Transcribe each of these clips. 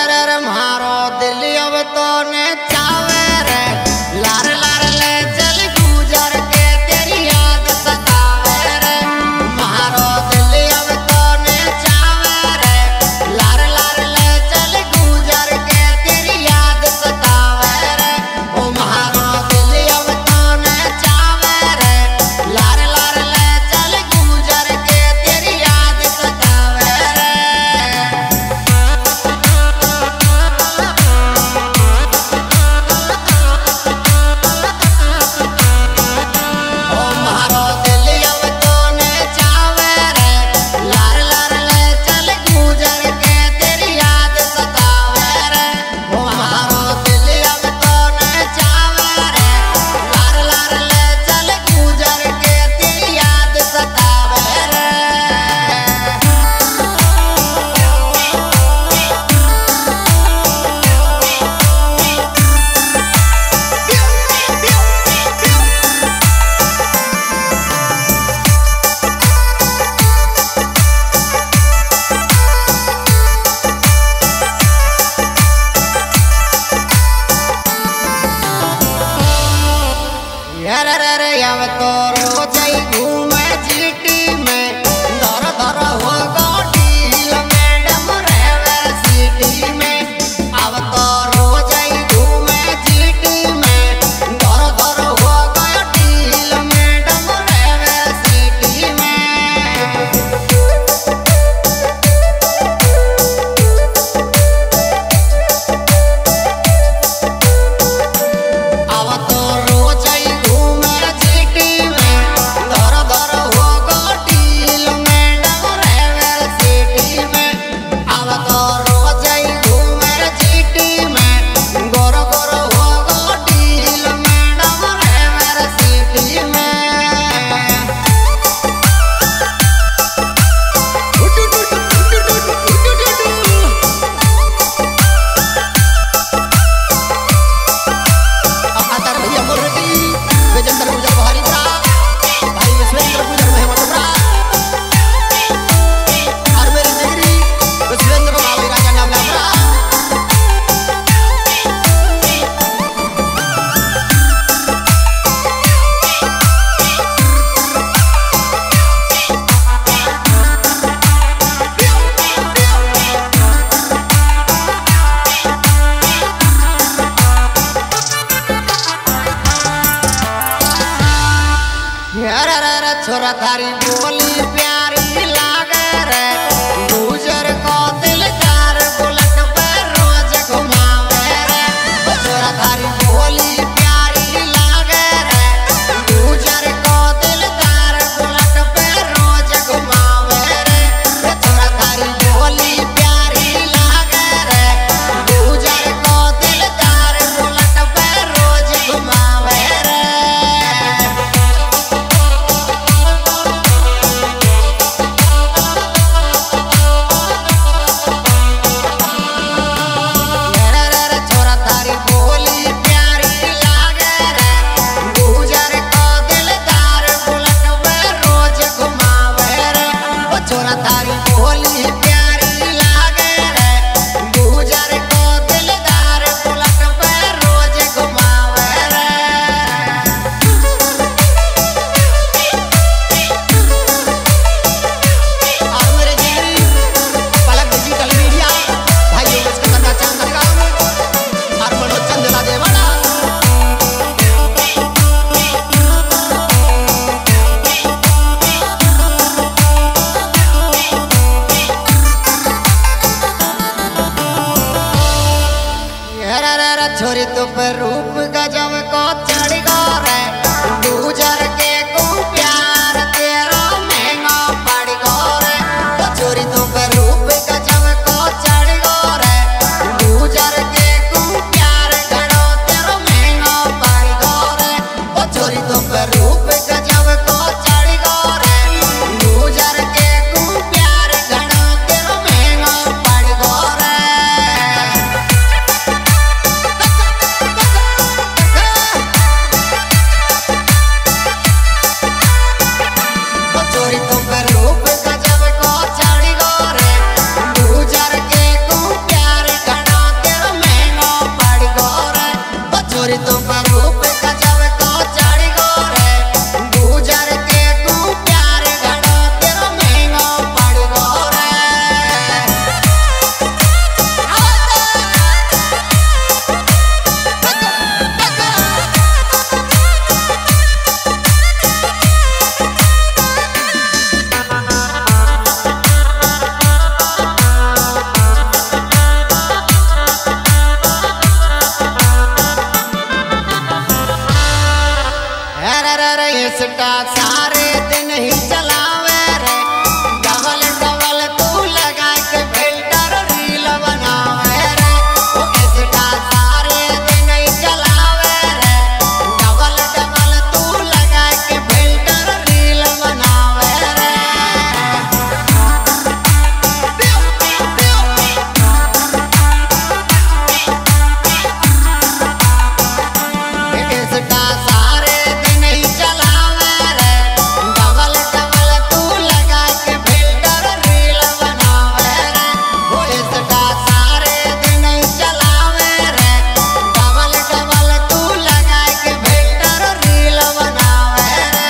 रे मारो दिल अब तो ने चावे रे लार लार ले चल गुजर के तेरी याद सतावे रे मारो दिल अब तो ने चावे रे लार लार ले चल गुजर के तेरी याद सतावे रे ओ मारो दिल अब तो ने चावे रे लार लार ले चल गुजर के तेरी याद सतावे रे अब तो रोज ही घूमे जीटी में दर दर हो गोटील मैडम रेवे सिटी में अब तो रोज ही घूमे जीटी में दर दर हो गोटील मैडम रेवे सिटी में अब तो रोज ही घूमे छोरा थारी बोली प्यारी लागे रे गुजर को दिलदार बुलट पे रोज घुमावे रे छोरा थारी बोली प्यारी लागे रे गुजर को दिलदार बुलट पे रोज घुमावे रे छोरा थारी बोली प्यारी लागे रे गुजर को दिलदार बुलट पे रोज घुमावे रे छोरी तो पर रूप गजब को चढ़ गो रे गुजर के को प्यार तेरा महंगा पड़ गो रे छोरी तो पर रूप गजब को चढ़ गो रे गुजर के को प्यार गड़ो तेरा महंगा पड़ गो रे छोरी तो पर रूप गजब को चढ़ गो रे गुजर के को प्यार गड़ो तेरा महंगा पड़ गो रे इंस्टा सारे दिन ही चलावे रे, डबल डबल तू लगा के फिल्टर रील बनावे रे। वो इंस्टा सारे दिन ही चलावे रे, डबल डबल तू लगा के फिल्टर रील बनावे रे। इंस्टा सारे दिन ही चलावे रे, डबल डबल तू लगा के फिल्टर रील बनावे रे। वो इंस्टा सारे दिन ही चलावे रे, डबल डबल तू लगा के फिल्टर रील बनावे रे।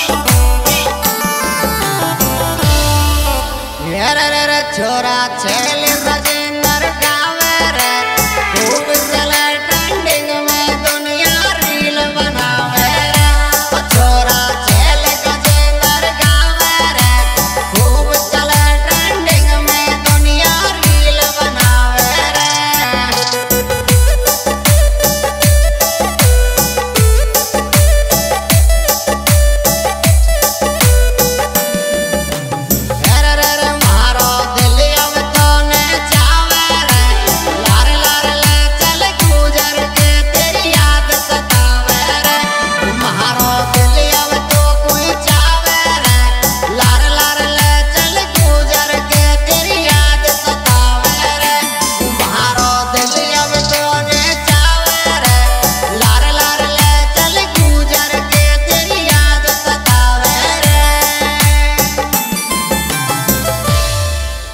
रे छोरा छे